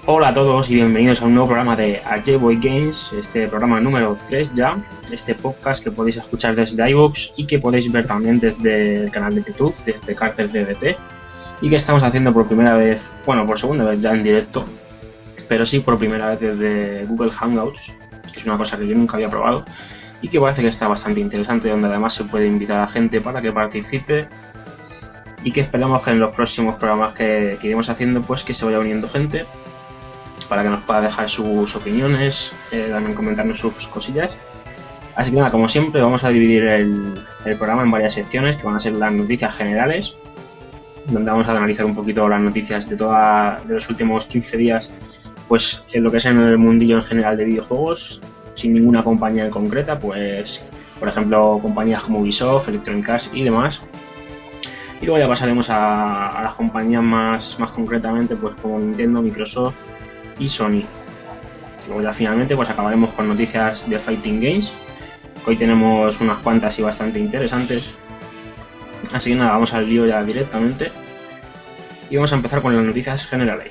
Hola a todos y bienvenidos a un nuevo programa de AJBoy Games, este programa número 3 ya, este podcast que podéis escuchar desde iVoox y que podéis ver también desde el canal de YouTube, desde Carter DDT, y que estamos haciendo por primera vez, bueno, por segunda vez ya en directo, pero sí por primera vez desde Google Hangouts, que es una cosa que yo nunca había probado y que parece que está bastante interesante, donde además se puede invitar a gente para que participe y que esperamos que en los próximos programas que iremos haciendo pues que se vaya uniendo gente para que nos pueda dejar sus opiniones, también comentarnos sus cosillas. Así que nada, como siempre vamos a dividir el programa en varias secciones que van a ser las noticias generales, donde vamos a analizar un poquito las noticias de los últimos 15 días, pues en lo que es en el mundillo en general de videojuegos, sin ninguna compañía en concreta, pues por ejemplo compañías como Ubisoft, Electronic Arts y demás. Y luego ya pasaremos a las compañías más concretamente, pues como Nintendo, Microsoft y Sony. Luego ya finalmente pues acabaremos con noticias de Fighting Games, que hoy tenemos unas cuantas y bastante interesantes. Así que nada, vamos al lío ya directamente y vamos a empezar con las noticias generales.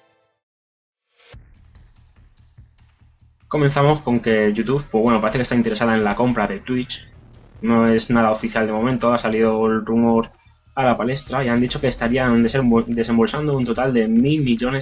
Comenzamos con que YouTube, pues bueno, parece que está interesada en la compra de Twitch. No es nada oficial de momento, ha salido el rumor a la palestra y han dicho que estarían desembolsando un total de $1.000 millones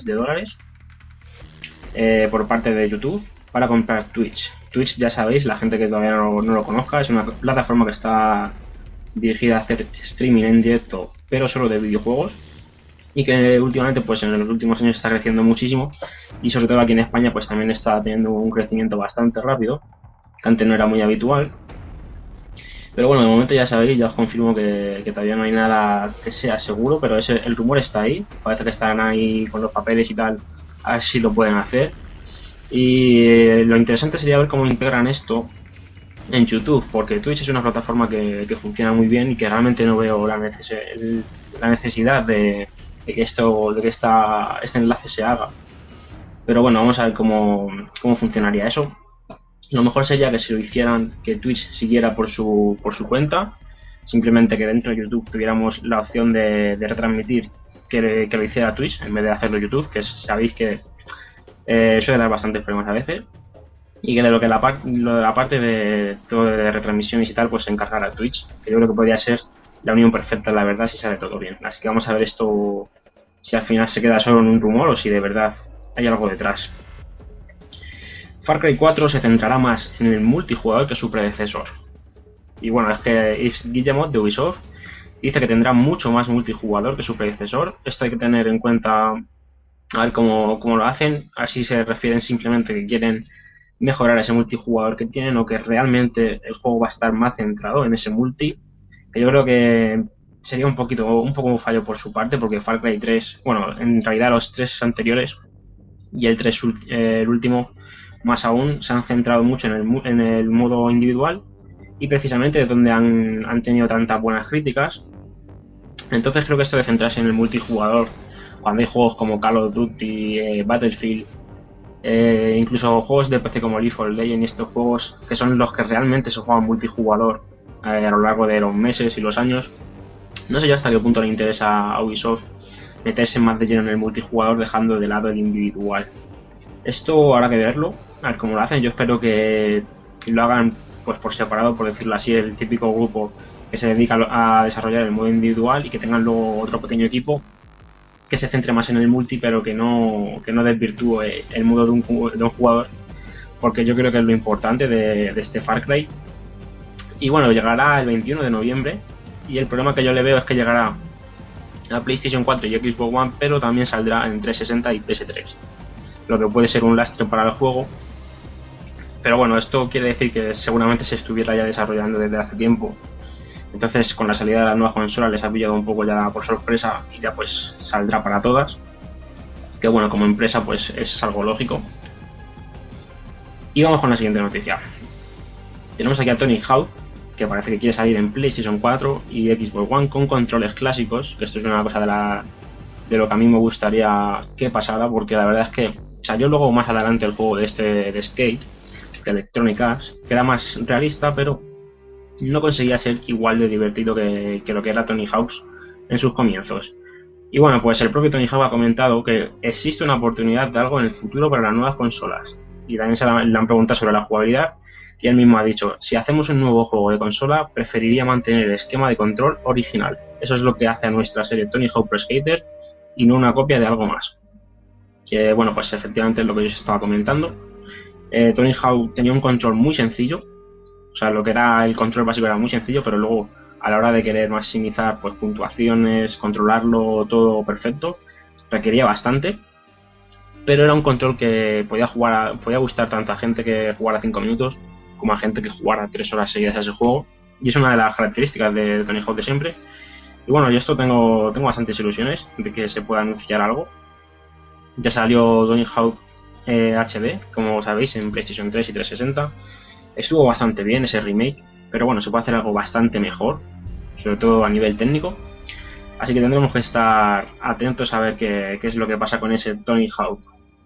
por parte de YouTube para comprar Twitch. Twitch, ya sabéis, la gente que todavía no lo conozca, es una plataforma que está dirigida a hacer streaming en directo, pero solo de videojuegos, y que últimamente, pues en los últimos años está creciendo muchísimo, y sobre todo aquí en España, pues también está teniendo un crecimiento bastante rápido, que antes no era muy habitual. Pero bueno, de momento ya sabéis, ya os confirmo que todavía no hay nada que sea seguro, pero el rumor está ahí, parece que están ahí con los papeles y tal, a ver si lo pueden hacer. Y lo interesante sería ver cómo integran esto en YouTube, porque Twitch es una plataforma que funciona muy bien y que realmente no veo la necesidad de que este enlace se haga. Pero bueno, vamos a ver cómo funcionaría eso. Lo mejor sería que si lo hicieran, que Twitch siguiera por su cuenta, simplemente que dentro de YouTube tuviéramos la opción de retransmitir que lo hiciera Twitch en vez de hacerlo YouTube, que sabéis que suele dar bastantes problemas a veces, y que de lo de la parte de todo de retransmisiones y tal, pues se encargará Twitch, que yo creo que podría ser la unión perfecta, la verdad, si sale todo bien. Así que vamos a ver esto, si al final se queda solo en un rumor o si de verdad hay algo detrás. Far Cry 4 se centrará más en el multijugador que su predecesor. Y bueno, es que Yves Guillemot de Ubisoft dice que tendrá mucho más multijugador que su predecesor. Esto hay que tener en cuenta, a ver cómo lo hacen. Así se refieren simplemente que quieren mejorar ese multijugador que tienen, o que realmente el juego va a estar más centrado en ese multi, que yo creo que sería un poco un fallo por su parte, porque Far Cry 3, bueno, en realidad los 3 anteriores y el último más aún, se han centrado mucho en el modo individual, y precisamente es donde han tenido tantas buenas críticas. Entonces creo que esto de centrarse en el multijugador, cuando hay juegos como Call of Duty, Battlefield, incluso juegos de PC como League of Legends, y estos juegos que son los que realmente se juegan multijugador a lo largo de los meses y los años, no sé yo hasta qué punto le interesa a Ubisoft meterse más de lleno en el multijugador, dejando de lado el individual. Esto habrá que verlo, a ver cómo lo hacen. Yo espero que lo hagan pues por separado, por decirlo así, el típico grupo que se dedica a desarrollar el modo individual, y que tengan luego otro pequeño equipo que se centre más en el multi, pero que no desvirtúe el modo de un jugador, porque yo creo que es lo importante de este Far Cry. Y bueno, llegará el 21 de noviembre, y el problema que yo le veo es que llegará a PlayStation 4 y Xbox One, pero también saldrá en 360 y PS3, lo que puede ser un lastre para el juego. Pero bueno, esto quiere decir que seguramente se estuviera ya desarrollando desde hace tiempo. Entonces, con la salida de la nueva consola les ha pillado un poco ya por sorpresa, y ya pues saldrá para todas. Que bueno, como empresa pues es algo lógico. Y vamos con la siguiente noticia. Tenemos aquí a Tony Hawk, que parece que quiere salir en PlayStation 4 y Xbox One con controles clásicos, que esto es una cosa de lo que a mí me gustaría que pasara, porque la verdad es que salió luego más adelante el juego de Skate, de Electronic Arts, que era más realista, pero no conseguía ser igual de divertido que lo que era Tony Hawk en sus comienzos. Y bueno, pues el propio Tony Hawk ha comentado que existe una oportunidad de algo en el futuro para las nuevas consolas. Y también le han preguntado sobre la jugabilidad. Y él mismo ha dicho, si hacemos un nuevo juego de consola, preferiría mantener el esquema de control original. Eso es lo que hace a nuestra serie Tony Hawk Pro Skater y no una copia de algo más. Que bueno, pues efectivamente es lo que yo os estaba comentando. Tony Hawk tenía un control muy sencillo. O sea, lo que era el control básico era muy sencillo, pero luego a la hora de querer maximizar pues puntuaciones, controlarlo todo perfecto, requería bastante. Pero era un control que podía gustar tanto a gente que jugara 5 minutos como a gente que jugara 3 horas seguidas a ese juego. Y es una de las características de Tony Hawk de siempre. Y bueno, yo esto tengo bastantes ilusiones de que se pueda anunciar algo. Ya salió Tony Hawk HD, como sabéis, en PlayStation 3 y 360. Estuvo bastante bien ese remake, pero bueno, se puede hacer algo bastante mejor, sobre todo a nivel técnico. Así que tendremos que estar atentos a ver qué es lo que pasa con ese Tony Hawk.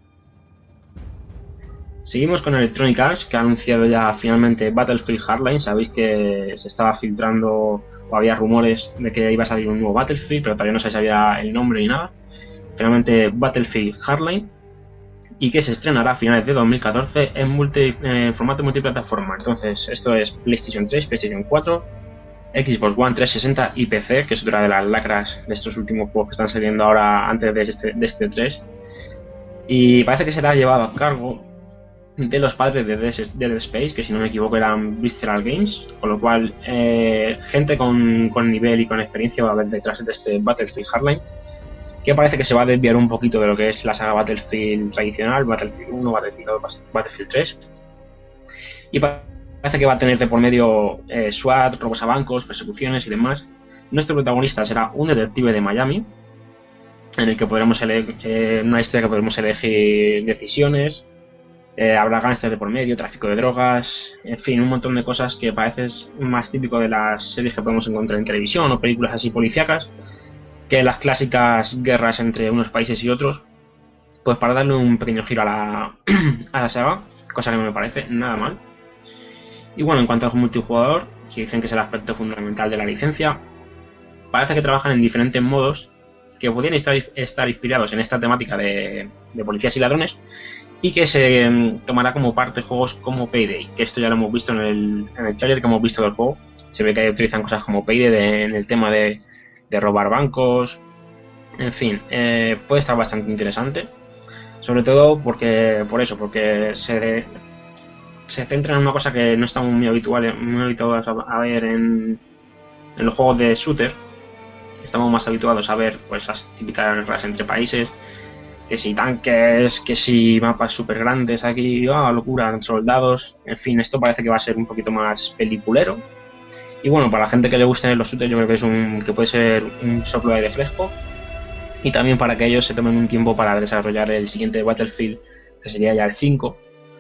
Seguimos con Electronic Arts, que ha anunciado ya finalmente Battlefield Hardline. Sabéis que se estaba filtrando o había rumores de que iba a salir un nuevo Battlefield, pero todavía no se sabía el nombre ni nada. Finalmente Battlefield Hardline, y que se estrenará a finales de 2014 en formato multiplataforma. Entonces, esto es PlayStation 3, PlayStation 4, Xbox One 360 y PC, que es otra de las lacras de estos últimos juegos que están saliendo ahora antes de este 3. Y parece que será llevado a cargo de los padres de Dead Space, que si no me equivoco eran Visceral Games, con lo cual gente con nivel y con experiencia va a haber detrás de este Battlefield Hardline, que parece que se va a desviar un poquito de lo que es la saga Battlefield tradicional, Battlefield 1, Battlefield 2, Battlefield 3, y parece que va a tener de por medio SWAT, robos a bancos, persecuciones y demás. Nuestro protagonista será un detective de Miami, en el que podremos elegir una historia que podremos elegir decisiones. Habrá gángsters de por medio, tráfico de drogas, en fin, un montón de cosas que parece más típico de las series que podemos encontrar en televisión o películas así policíacas, que las clásicas guerras entre unos países y otros, pues para darle un pequeño giro a la saga, cosa que no me parece nada mal. Y bueno, en cuanto al multijugador, que dicen que es el aspecto fundamental de la licencia, parece que trabajan en diferentes modos que podrían estar inspirados en esta temática de policías y ladrones, y que se tomará como parte de juegos como Payday, que esto ya lo hemos visto en el trailer que hemos visto del juego. Se ve que utilizan cosas como Payday en el tema de robar bancos, en fin, puede estar bastante interesante, sobre todo porque se centra en una cosa que no está muy habituados a ver en los juegos de shooter. Estamos más habituados a ver pues las típicas guerras entre países, que si tanques, que si mapas súper grandes aquí, locura, soldados, en fin, esto parece que va a ser un poquito más peliculero. Y bueno, para la gente que le gusten los shooters, yo creo que puede ser un soplo de aire fresco. Y también para que ellos se tomen un tiempo para desarrollar el siguiente Battlefield, que sería ya el 5.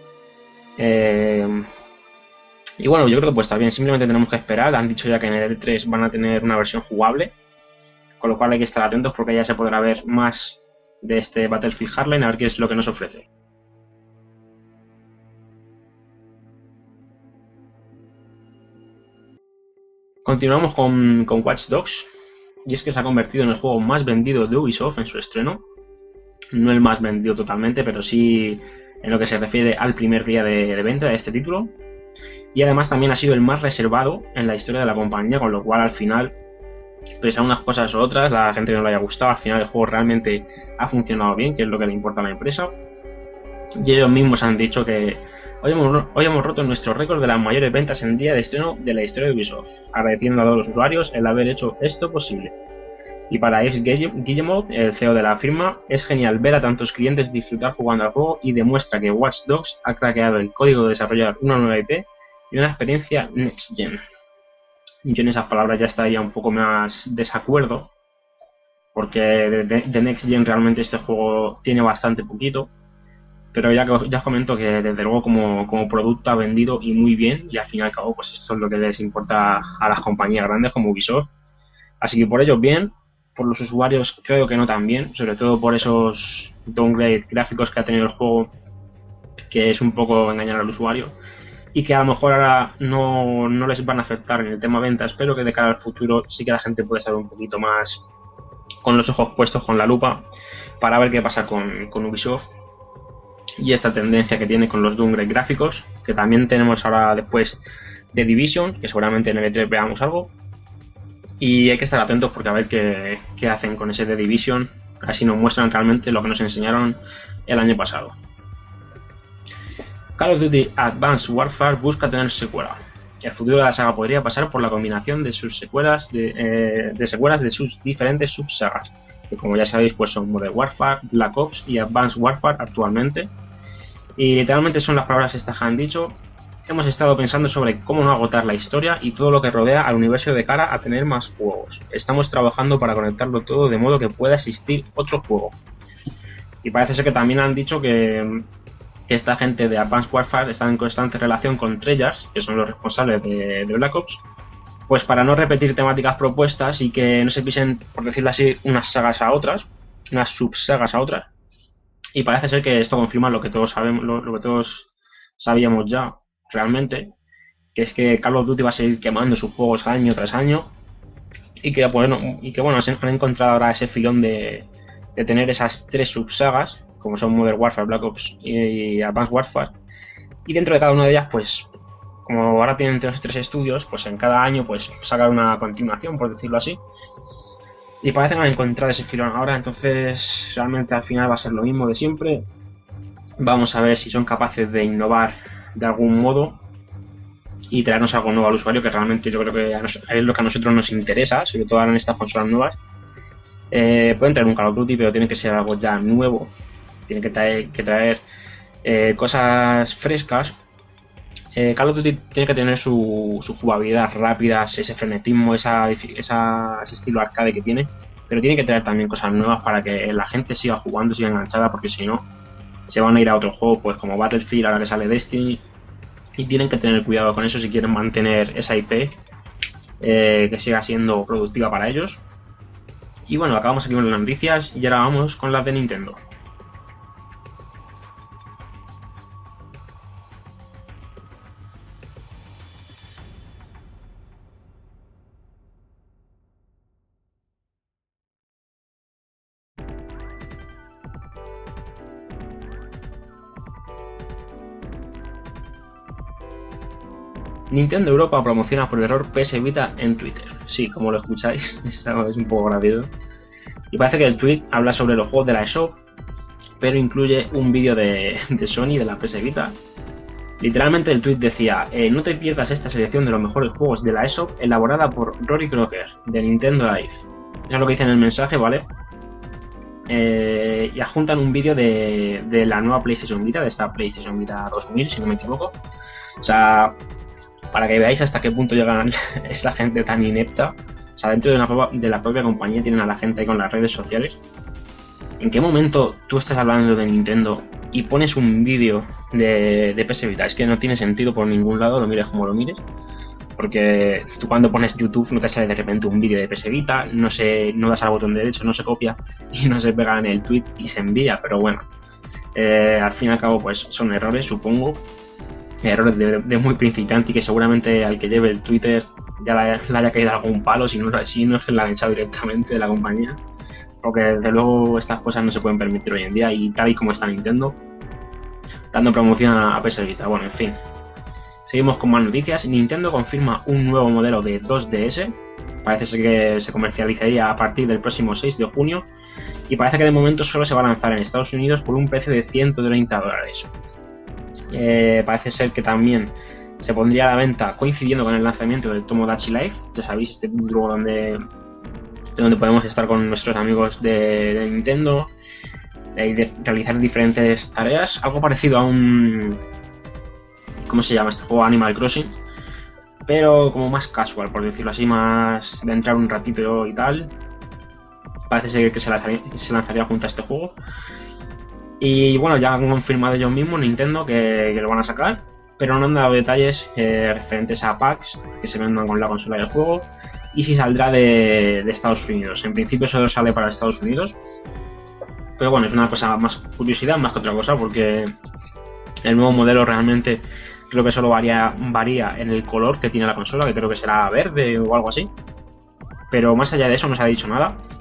Y bueno, yo creo que pues está bien, simplemente tenemos que esperar. Han dicho ya que en el E3 van a tener una versión jugable, con lo cual hay que estar atentos porque ya se podrá ver más de este Battlefield Hardline, a ver qué es lo que nos ofrece. Continuamos con Watch Dogs, y es que se ha convertido en el juego más vendido de Ubisoft en su estreno. No el más vendido totalmente, pero sí en lo que se refiere al primer día de venta de este título. Y además también ha sido el más reservado en la historia de la compañía, con lo cual al final, pese a unas cosas u otras, la gente no le haya gustado, al final el juego realmente ha funcionado bien, que es lo que le importa a la empresa. Y ellos mismos han dicho que hoy hemos roto nuestro récord de las mayores ventas en día de estreno de la historia de Ubisoft, agradeciendo a todos los usuarios el haber hecho esto posible. Y para Yves Guillemot, el CEO de la firma, es genial ver a tantos clientes disfrutar jugando al juego y demuestra que Watch Dogs ha craqueado el código de desarrollar una nueva IP y una experiencia Next Gen. Yo en esas palabras ya estaría un poco más desacuerdo, porque de Next Gen realmente este juego tiene bastante poquito, pero ya os comento que desde luego como producto ha vendido y muy bien, y al fin y al cabo pues esto es lo que les importa a las compañías grandes como Ubisoft. Así que por ellos bien, por los usuarios creo que no tan bien, sobre todo por esos downgrade gráficos que ha tenido el juego, que es un poco engañar al usuario, y que a lo mejor ahora no les van a afectar en el tema ventas, pero que de cara al futuro sí que la gente puede estar un poquito más con los ojos puestos con la lupa para ver qué pasa con Ubisoft y esta tendencia que tiene con los downgrade gráficos, que también tenemos ahora después de Division, que seguramente en el E3 veamos algo. Y hay que estar atentos porque a ver qué hacen con ese The Division, así nos muestran realmente lo que nos enseñaron el año pasado. Call of Duty Advanced Warfare busca tener secuela. El futuro de la saga podría pasar por la combinación de sus secuelas de secuelas de sus diferentes subsagas, que como ya sabéis pues son Modern Warfare, Black Ops y Advanced Warfare actualmente. Y literalmente son las palabras estas que han dicho. Hemos estado pensando sobre cómo no agotar la historia y todo lo que rodea al universo de cara a tener más juegos. Estamos trabajando para conectarlo todo de modo que pueda existir otro juego. Y parece ser que también han dicho que esta gente de Advanced Warfare está en constante relación con Treyarch, que son los responsables de Black Ops, pues para no repetir temáticas propuestas y que no se pisen, por decirlo así, unas sagas a otras, unas subsagas a otras. Y parece ser que esto confirma lo que todos sabemos, lo que todos sabíamos ya realmente, que es que Call of Duty va a seguir quemando sus juegos año tras año y que bueno, se han encontrado ahora ese filón de tener esas tres subsagas como son Modern Warfare, Black Ops y Advanced Warfare, y dentro de cada una de ellas pues como ahora tienen tres estudios, pues en cada año pues sacar una continuación, por decirlo así, y parece que han encontrado ese filón ahora. Entonces realmente al final va a ser lo mismo de siempre. Vamos a ver si son capaces de innovar de algún modo y traernos algo nuevo al usuario, que realmente yo creo que es lo que a nosotros nos interesa, sobre todo ahora en estas consolas nuevas. Pueden traer un Call of Duty, pero tiene que ser algo ya nuevo, tiene que traer cosas frescas. Call of Duty tiene que tener su jugabilidad rápida, ese frenetismo, ese estilo arcade que tiene, pero tiene que traer también cosas nuevas para que la gente siga jugando, siga enganchada, porque si no se van a ir a otro juego pues como Battlefield, ahora que sale Destiny, y tienen que tener cuidado con eso si quieren mantener esa IP que siga siendo productiva para ellos. Y bueno, acabamos aquí con las noticias y ahora vamos con las de Nintendo. Nintendo Europa promociona por error PS Vita en Twitter. Sí, como lo escucháis, esto es un poco gracioso. Y parece que el tweet habla sobre los juegos de la eShop, pero incluye un vídeo de Sony de la PS Vita. Literalmente el tweet decía: no te pierdas esta selección de los mejores juegos de la eShop elaborada por Rory Crocker, de Nintendo Live. Eso es lo que dice en el mensaje, ¿vale? Y adjuntan un vídeo de la nueva PlayStation Vita, de esta PlayStation Vita 2000, si no me equivoco. O sea, para que veáis hasta qué punto llegan esta gente tan inepta. O sea, dentro de la propia compañía tienen a la gente ahí con las redes sociales. ¿En qué momento tú estás hablando de Nintendo y pones un vídeo de PS Vita? Es que no tiene sentido por ningún lado, lo mires como lo mires. Porque tú cuando pones YouTube no te sale de repente un vídeo de PS Vita, no das al botón derecho, no se copia y no se pega en el tweet y se envía. Pero bueno, al fin y al cabo pues son errores, supongo. Errores de muy principiante y que seguramente al que lleve el Twitter ya le haya caído algún palo, si no es que la han echado directamente de la compañía, porque desde luego estas cosas no se pueden permitir hoy en día, y tal y como está Nintendo dando promoción a PS Vita. Bueno, en fin, seguimos con más noticias. Nintendo confirma un nuevo modelo de 2DS, parece ser que se comercializaría a partir del próximo 6 de junio y parece que de momento solo se va a lanzar en Estados Unidos por un precio de $130. Parece ser que también se pondría a la venta coincidiendo con el lanzamiento del Tomodachi Life, ya sabéis, este grupo donde podemos estar con nuestros amigos de Nintendo y de realizar diferentes tareas, algo parecido a un... ¿cómo se llama este juego? Animal Crossing, pero como más casual, por decirlo así, más de entrar un ratito y tal. Parece ser que se lanzaría junto a este juego. Y bueno, ya han confirmado ellos mismos, Nintendo, que lo van a sacar, pero no han dado detalles referentes a packs que se vendan con la consola del juego y si saldrá de Estados Unidos. En principio solo sale para Estados Unidos, pero bueno, es una cosa más curiosidad más que otra cosa, porque el nuevo modelo realmente creo que solo varía en el color que tiene la consola, que creo que será verde o algo así, pero más allá de eso no se ha dicho nada.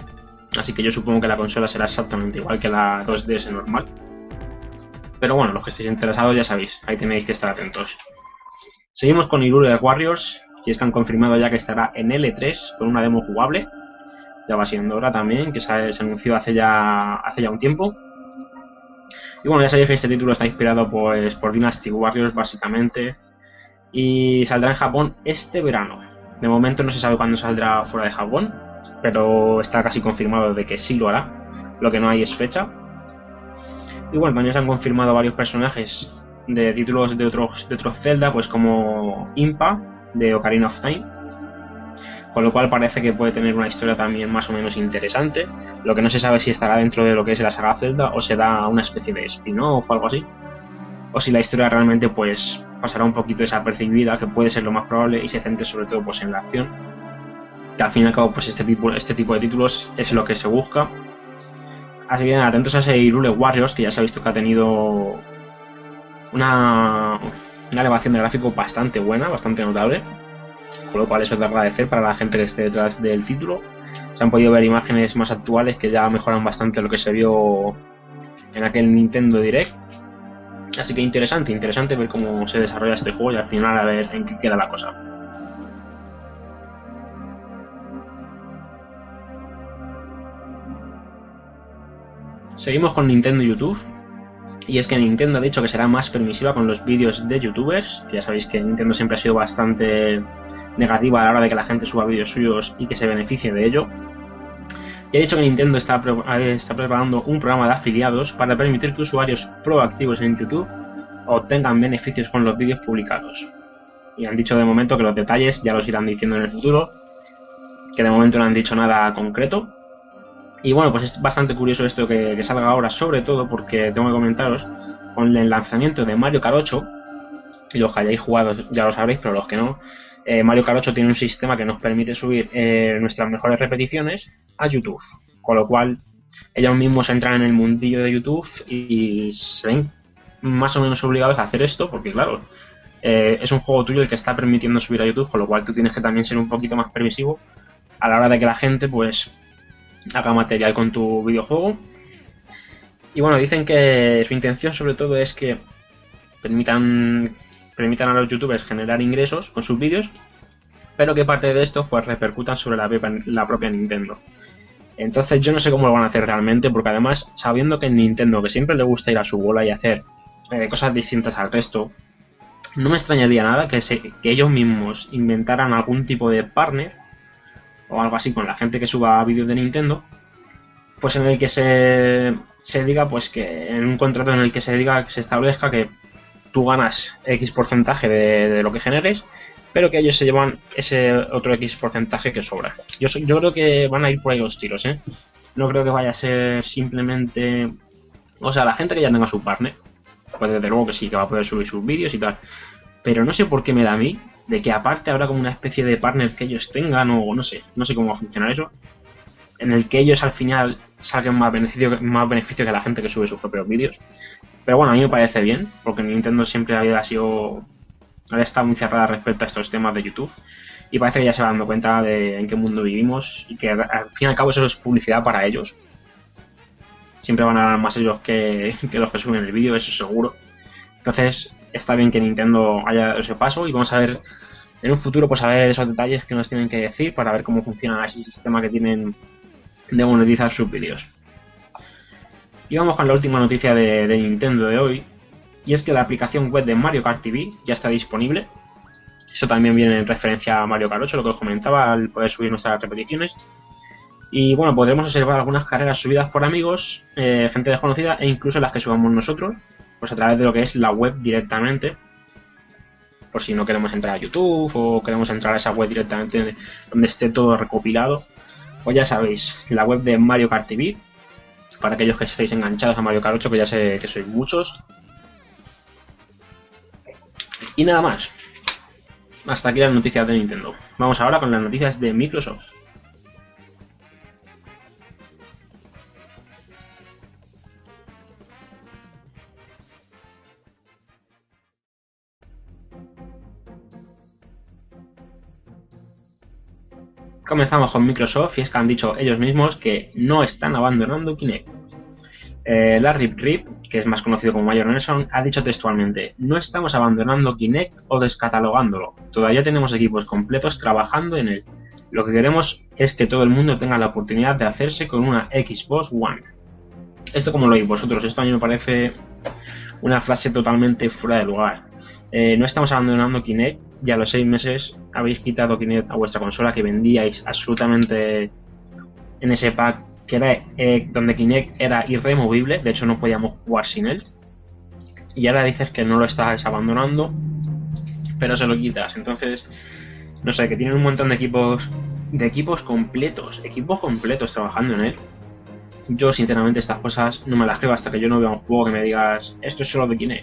así que yo supongo que la consola será exactamente igual que la 2DS normal. Pero bueno, los que estéis interesados ya sabéis, ahí tenéis que estar atentos. Seguimos con Hyrule Warriors, y es que han confirmado ya que estará en L3 con una demo jugable. Ya va siendo hora también, que se anunció hace ya un tiempo. Y bueno, ya sabéis que este título está inspirado pues por Dynasty Warriors básicamente, y saldrá en Japón este verano. De momento no se sabe cuándo saldrá fuera de Japón, pero está casi confirmado de que sí lo hará. Lo que no hay es fecha. Y bueno, también se han confirmado varios personajes de títulos de otros Zelda, pues como Impa de Ocarina of Time, con lo cual parece que puede tener una historia también más o menos interesante. Lo que no se sabe si estará dentro de lo que es la saga Zelda o será una especie de spin-off o algo así, o si la historia realmente pues pasará un poquito desapercibida, que puede ser lo más probable, y se centre sobre todo pues en la acción, que al fin y al cabo pues este tipo de títulos es lo que se busca. Así que atentos a ese Hyrule Warriors, que ya se ha visto que ha tenido una elevación de gráfico bastante buena, bastante notable, con lo cual eso es de agradecer para la gente que esté detrás del título. Se han podido ver imágenes más actuales que ya mejoran bastante lo que se vio en aquel Nintendo Direct. Así que interesante ver cómo se desarrolla este juego y al final a ver en qué queda la cosa. Seguimos con Nintendo YouTube, y es que Nintendo ha dicho que será más permisiva con los vídeos de youtubers. Ya sabéis que Nintendo siempre ha sido bastante negativa a la hora de que la gente suba vídeos suyos y que se beneficie de ello. Y ha dicho que Nintendo está preparando un programa de afiliados para permitir que usuarios proactivos en YouTube obtengan beneficios con los vídeos publicados. Y han dicho de momento que los detalles ya los irán diciendo en el futuro, que de momento no han dicho nada concreto. Y bueno, pues es bastante curioso esto que salga ahora, sobre todo porque tengo que comentaros, con el lanzamiento de Mario Kart 8, y los que hayáis jugado ya lo sabréis, pero los que no, Mario Kart 8 tiene un sistema que nos permite subir nuestras mejores repeticiones a YouTube, con lo cual ellos mismos entran en el mundillo de YouTube y se ven más o menos obligados a hacer esto, porque claro, es un juego tuyo el que está permitiendo subir a YouTube, con lo cual tú tienes que también ser un poquito más permisivo a la hora de que la gente pues haga material con tu videojuego. Y bueno, dicen que su intención sobre todo es que permitan a los youtubers generar ingresos con sus vídeos, pero que parte de esto pues repercutan sobre la propia Nintendo. Entonces yo no sé cómo lo van a hacer realmente, porque además, sabiendo que en Nintendo, que siempre le gusta ir a su bola y hacer cosas distintas al resto, no me extrañaría nada que ellos mismos inventaran algún tipo de partner o algo así con la gente que suba vídeos de Nintendo, pues en el que se diga pues que en un contrato en el que se establezca que tú ganas X porcentaje de lo que generes, pero que ellos se llevan ese otro X porcentaje que sobra. Yo creo que van a ir por ahí los tiros, ¿eh? No creo que vaya a ser simplemente... O sea, la gente que ya tenga su partner, pues desde luego que sí, que va a poder subir sus vídeos y tal. Pero no sé por qué me da a mí de que aparte habrá como una especie de partner que ellos tengan, o no sé cómo va a funcionar eso, en el que ellos al final saquen más beneficio que la gente que sube sus propios vídeos. Pero bueno, a mí me parece bien, porque Nintendo siempre había estado muy cerrada respecto a estos temas de YouTube, y parece que ya se va dando cuenta de en qué mundo vivimos y que al fin y al cabo eso es publicidad para ellos. Siempre van a ganar más ellos que los que suben el vídeo, eso seguro. Entonces está bien que Nintendo haya dado ese paso, y vamos a ver en un futuro pues a ver esos detalles que nos tienen que decir para ver cómo funciona ese sistema que tienen de monetizar sus vídeos. Y vamos con la última noticia de Nintendo de hoy, y es que la aplicación web de Mario Kart TV ya está disponible. Eso también viene en referencia a Mario Kart 8, lo que os comentaba, al poder subir nuestras repeticiones. Y bueno, podremos observar algunas carreras subidas por amigos, gente desconocida, e incluso las que subamos nosotros, pues a través de lo que es la web directamente. Por si no queremos entrar a YouTube o queremos entrar a esa web directamente donde esté todo recopilado, pues ya sabéis, la web de Mario Kart TV, para aquellos que estéis enganchados a Mario Kart 8, que ya sé que sois muchos. Y nada más. Hasta aquí las noticias de Nintendo. Vamos ahora con las noticias de Microsoft. Comenzamos con Microsoft y es que han dicho ellos mismos que no están abandonando Kinect. Larry Rip, que es más conocido como Major Nelson, ha dicho textualmente: no estamos abandonando Kinect o descatalogándolo, todavía tenemos equipos completos trabajando en él. Lo que queremos es que todo el mundo tenga la oportunidad de hacerse con una Xbox One. Esto como lo veis vosotros, esto a mí me parece una frase totalmente fuera de lugar. No estamos abandonando Kinect, ya a los 6 meses habéis quitado Kinect a vuestra consola que vendíais absolutamente en ese pack que era donde Kinect era irremovible, de hecho no podíamos jugar sin él, y ahora dices que no lo estás abandonando pero se lo quitas. Entonces no sé, que tienen un montón de equipos completos trabajando en él. Yo sinceramente estas cosas no me las creo hasta que yo no vea un juego que me digas esto es solo de Kinect,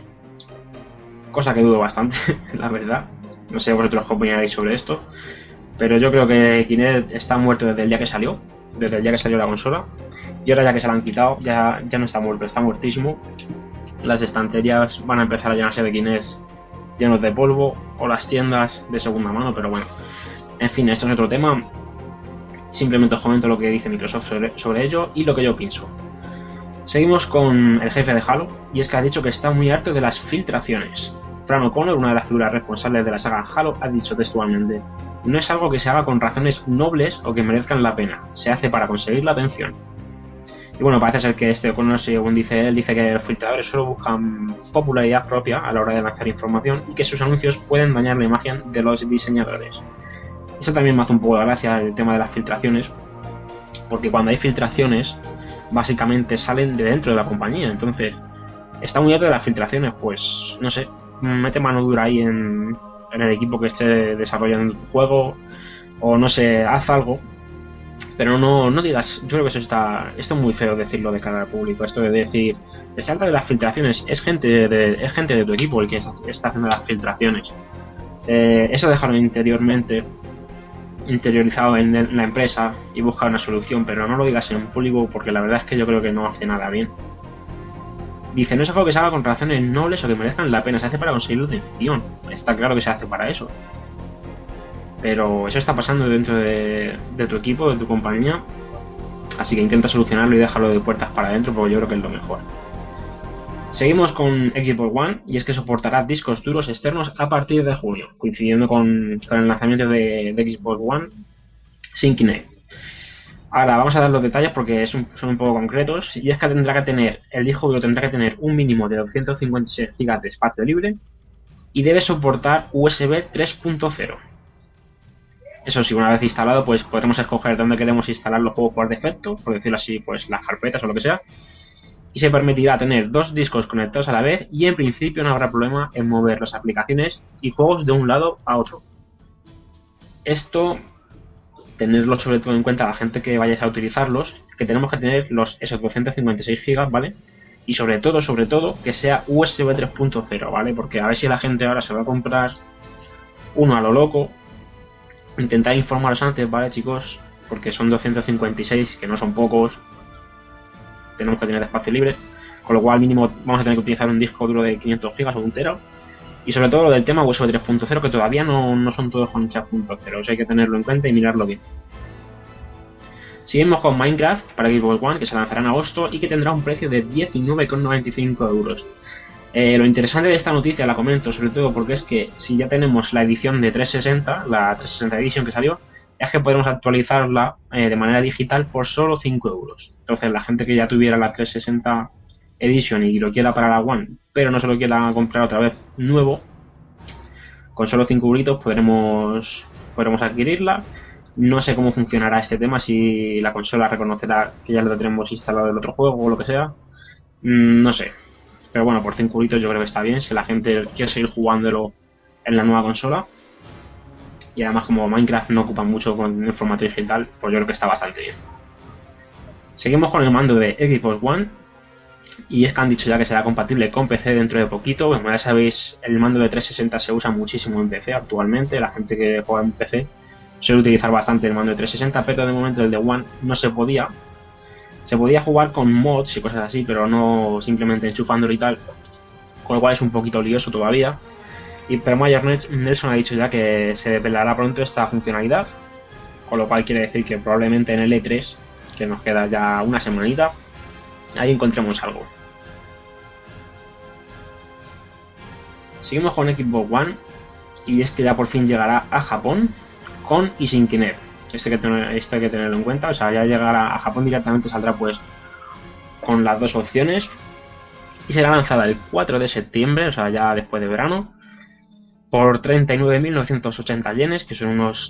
cosa que dudo bastante la verdad. No sé vosotros qué opináis sobre esto, pero yo creo que Kinect está muerto desde el día que salió la consola, y ahora ya que se la han quitado, ya no está muerto, está muertísimo. Las estanterías van a empezar a llenarse de Kinect llenos de polvo, o las tiendas de segunda mano, pero bueno, en fin, esto es otro tema. Simplemente os comento lo que dice Microsoft sobre ello y lo que yo pienso. Seguimos con el jefe de Halo, y es que ha dicho que está muy harto de las filtraciones. Fran O'Connor, una de las figuras responsables de la saga Halo, ha dicho textualmente: no es algo que se haga con razones nobles o que merezcan la pena, se hace para conseguir la atención. Y bueno, parece ser que este O'Connor, según dice él, dice que los filtradores solo buscan popularidad propia a la hora de lanzar información y que sus anuncios pueden dañar la imagen de los diseñadores. Eso también me hace un poco de gracia el tema de las filtraciones, porque cuando hay filtraciones básicamente salen de dentro de la compañía. Entonces, está muy harto de las filtraciones, pues no sé, mete mano dura ahí en el equipo que esté desarrollando tu juego, o no sé, haz algo, pero no digas. Yo creo que esto es muy feo decirlo de cara al público, esto de decir se trata de las filtraciones. Es gente de tu equipo el que está haciendo las filtraciones. Eso dejarlo interiorizado en la empresa y buscar una solución, pero no lo digas en público, porque la verdad es que yo creo que no hace nada bien. Dice: no es algo que se haga con razones nobles o que merezcan la pena, se hace para conseguir la atención. Está claro que se hace para eso, pero eso está pasando dentro de tu equipo, de tu compañía, así que intenta solucionarlo y déjalo de puertas para adentro, porque yo creo que es lo mejor. Seguimos con Xbox One, y es que soportará discos duros externos a partir de junio, coincidiendo con el lanzamiento de Xbox One sin Kinect. Ahora vamos a dar los detalles porque son un poco concretos, y es que el disco duro tendrá que tener un mínimo de 256 GB de espacio libre y debe soportar USB 3.0. Eso sí, una vez instalado, pues podremos escoger dónde queremos instalar los juegos por defecto, por decirlo así, pues las carpetas o lo que sea, y se permitirá tener 2 discos conectados a la vez, y en principio no habrá problema en mover las aplicaciones y juegos de un lado a otro. Esto, tenerlo sobre todo en cuenta la gente que vayáis a utilizarlos, que tenemos que tener esos 256 GB, ¿vale? Y sobre todo, que sea USB 3.0, ¿vale? Porque a ver si la gente ahora se va a comprar uno a lo loco. Intentad informaros antes, ¿vale, chicos? Porque son 256, que no son pocos. Tenemos que tener espacio libre, con lo cual mínimo vamos a tener que utilizar un disco duro de 500 GB o un tera. Y sobre todo lo del tema USB 3.0, que todavía no son todos con 3.0, eso hay que tenerlo en cuenta y mirarlo bien. Seguimos con Minecraft para Xbox One, que se lanzará en agosto y que tendrá un precio de 19,95 euros. Lo interesante de esta noticia la comento sobre todo porque es que si ya tenemos la edición de 360, la 360 Edition que salió, es que podemos actualizarla de manera digital por solo 5 euros. Entonces la gente que ya tuviera la 360 Edition y lo quiera para la One, pero no se lo quiera comprar otra vez nuevo, con solo 5 euritos podremos adquirirla. No sé cómo funcionará este tema, si la consola reconocerá que ya lo tenemos instalado el otro juego o lo que sea. No sé. Pero bueno, por 5 euritos yo creo que está bien si la gente quiere seguir jugándolo en la nueva consola. Y además como Minecraft no ocupa mucho con el formato digital, pues yo creo que está bastante bien. Seguimos con el mando de Xbox One. Y es que han dicho ya que será compatible con PC dentro de poquito. Como ya sabéis, el mando de 360 se usa muchísimo en PC actualmente. La gente que juega en PC suele utilizar bastante el mando de 360, pero de momento el de One no se podía. Se podía jugar con mods y cosas así, pero no simplemente enchufándolo y tal. Con lo cual es un poquito lioso todavía. Pero Major Nelson ha dicho ya que se develará pronto esta funcionalidad. con lo cual quiere decir que probablemente en el E3, que nos queda ya una semanita, ahí encontremos algo. Seguimos con Xbox One, y es que ya por fin llegará a Japón con y sin Kinect. Esto hay que tenerlo en cuenta, o sea, ya llegará a Japón directamente, saldrá pues con las dos opciones y será lanzada el 4 de septiembre, o sea, ya después de verano, por 39.980 yenes, que son unos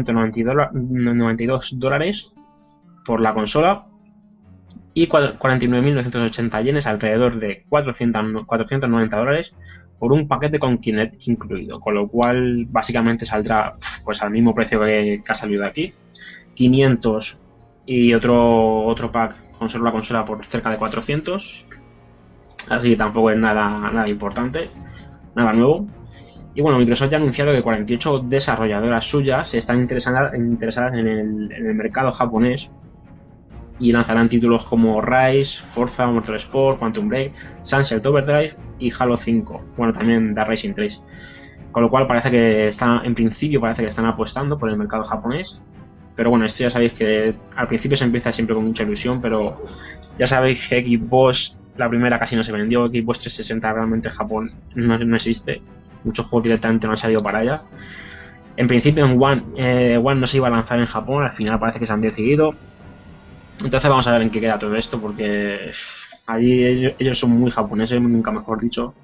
392 dólares por la consola, y 49.980 yenes, alrededor de 490 dólares, por un paquete con Kinect incluido, con lo cual básicamente saldrá pues al mismo precio que ha salido aquí, 500 y otro pack con solo la consola por cerca de 400, así que tampoco es nada importante, nada nuevo. Y bueno, Microsoft ya ha anunciado que 48 desarrolladoras suyas están interesadas en el mercado japonés y lanzarán títulos como Rise, Forza Motorsport, Quantum Break, Sunset Overdrive y Halo 5, bueno, también Dark Racing 3. Con lo cual parece que en principio parece que están apostando por el mercado japonés. Pero bueno, esto ya sabéis que al principio se empieza siempre con mucha ilusión, pero ya sabéis que Xbox, la primera casi no se vendió, Xbox 360 realmente en Japón no existe, muchos juegos directamente no han salido para allá. En principio en One no se iba a lanzar en Japón, al final parece que se han decidido. Entonces vamos a ver en qué queda todo esto, porque allí ellos son muy japoneses, nunca mejor dicho,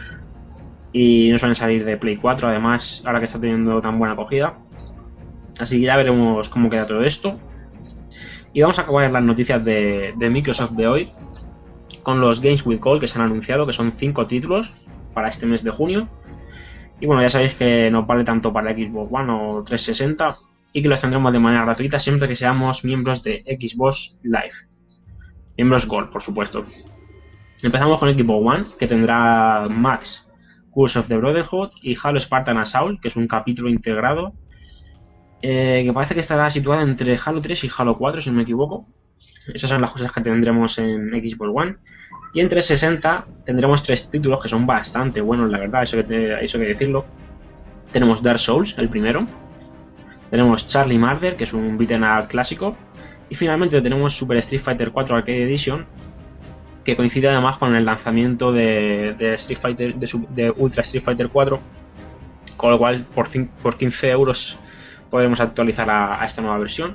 y no suelen salir de Play 4, además ahora que está teniendo tan buena acogida. Así que ya veremos cómo queda todo esto. Y vamos a acabar las noticias de Microsoft de hoy con los Games with Gold que se han anunciado, que son 5 títulos para este mes de junio. Y bueno, ya sabéis que nos vale tanto para Xbox One o 360 y que los tendremos de manera gratuita siempre que seamos miembros de Xbox Live. Miembros Gold, por supuesto. Empezamos con Xbox One, que tendrá Max, Curse of the Brotherhood y Halo Spartan Assault, que es un capítulo integrado que parece que estará situado entre Halo 3 y Halo 4, si no me equivoco. Esas son las cosas que tendremos en Xbox One. Y en 360 tendremos 3 títulos que son bastante buenos, la verdad, eso que decirlo. Tenemos Dark Souls, el primero. Tenemos Charlie Murder, que es un beat'em up clásico. Y finalmente tenemos Super Street Fighter 4 Arcade Edition, que coincide además con el lanzamiento de Ultra Street Fighter 4. Con lo cual, por 15 euros podemos actualizar a esta nueva versión.